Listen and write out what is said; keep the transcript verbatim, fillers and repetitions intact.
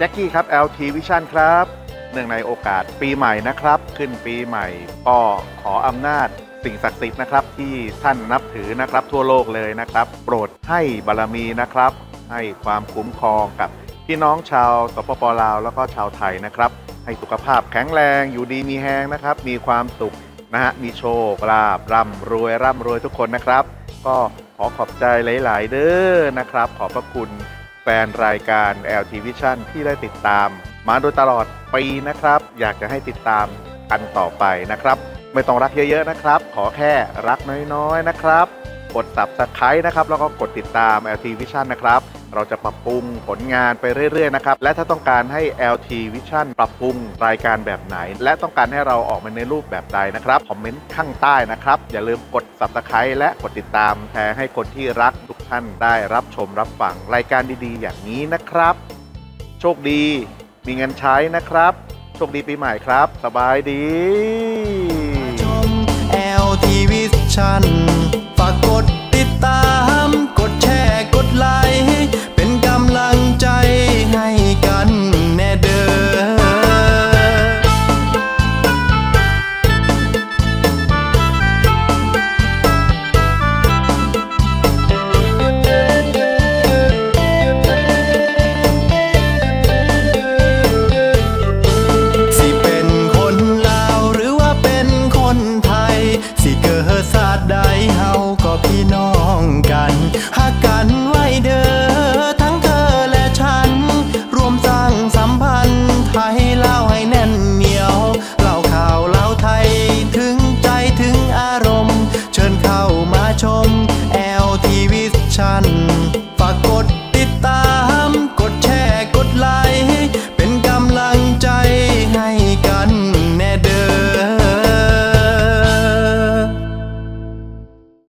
จ็คกี้ครับ แอล ที Vision ครับเนื่องในโอกาสปีใหม่นะครับขึ้นปีใหม่ก็ขออำนาจสิ่งศักดิ์สิทธิ์นะครับที่ท่านนับถือนะครับทั่วโลกเลยนะครับโปรดให้บารมีนะครับให้ความคุ้มครองกับพี่น้องชาวสปป.ลาวแล้วก็ชาวไทยนะครับให้สุขภาพแข็งแรงอยู่ดีมีแฮงนะครับมีความสุขนะฮะมีโชคลาภร่ำรวยร่ำรวยทุกคนนะครับก็ขอขอบใจหลายๆเด้อนะครับขอบพระคุณแฟนรายการ แอล ที Vision ที่ได้ติดตามมาโดยตลอดปีนะครับอยากจะให้ติดตามกันต่อไปนะครับไม่ต้องรักเยอะๆนะครับขอแค่รักน้อยๆนะครับกด ซับสไครบ์ นะครับแล้วก็กดติดตาม แอล ที Vision นะครับเราจะปรับปรุงผลงานไปเรื่อยๆนะครับและถ้าต้องการให้ แอล ที Vision ปรับปรุงรายการแบบไหนและต้องการให้เราออกมาในรูปแบบใดนะครับคอมเมนต์ข้างใต้นะครับอย่าลืมกด ซับสไครบ์ และกดติดตามแชร์ให้คนที่รักทุกท่านได้รับชมรับฟังรายการดีๆอย่างนี้นะครับโชคดีมีเงินใช้นะครับโชคดีปีใหม่ครับสบายดีชม แอล ที Vision ฝากกดติดตามกดแชร์กดไลค์เป็นกำลังใจให้กันแน่เด้อพี่น้องกันหักกันไว้เด้อทั้งเธอและฉันรวมสร้างสัมพันธ์ไทยเล่าให้แน่นเหนียวเล่าข่าวเล่าไทยถึงใจถึงอารมณ์เชิญเข้ามาชม แอล ที Vision